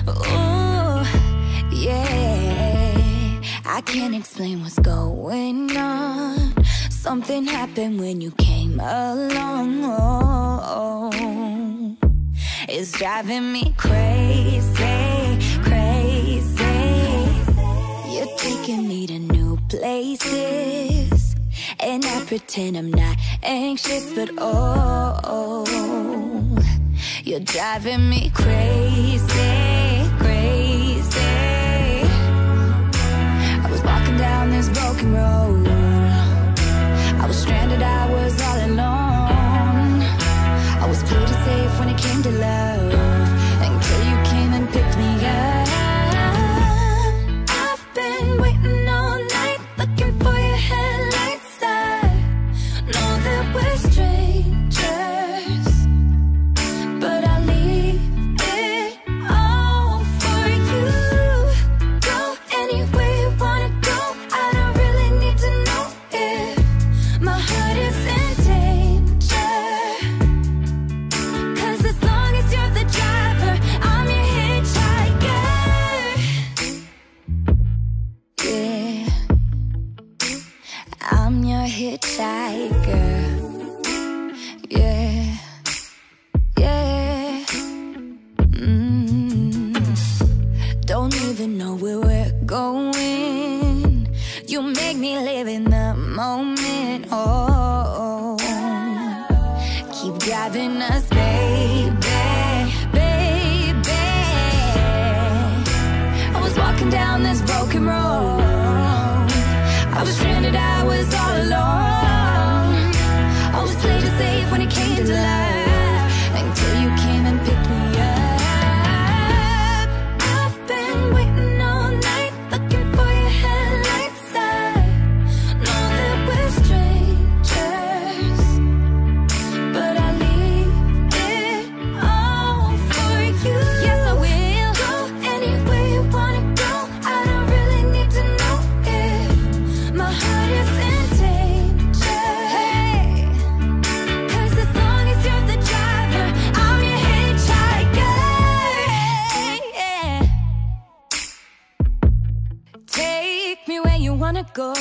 Ooh, yeah. I can't explain what's going on. Something happened when you came along. It's driving me crazy, crazy. You're taking me to new places, and I pretend I'm not anxious, but oh, you're driving me crazy, crazy. I was walking down this broken road. I was stranded, I was all alone. I was pretty safe when it came to love, until you came and picked me up. I've been waiting all night, looking for your headlights. I know that we're strangers, but I'll leave it all for you. Go anywhere you wanna go. I don't really need to know if my heart is in danger, 'cause as long as you're the driver, I'm your hitchhiker. Yeah, I'm your hitchhiker. Yeah, yeah. Don't even know where we're going. You make me live in the moment. Oh, keep driving us, baby, baby. I was walking down this broken road. I was stranded, I was all alone. I was played it safe when it came to love, until you came and picked me up. I've been waiting all night, looking for your headlights. I know that we're strangers, but I'll leave it all for you. Yes, I will. Go anywhere you wanna go. I don't really need to know if my heart is in danger. Hey, 'cause as long as you're the driver, I'm your hitchhiker. Yeah. Take me where you wanna go.